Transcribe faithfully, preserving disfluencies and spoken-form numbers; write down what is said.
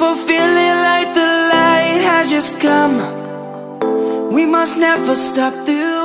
feeling like the light has just come. We must never stop the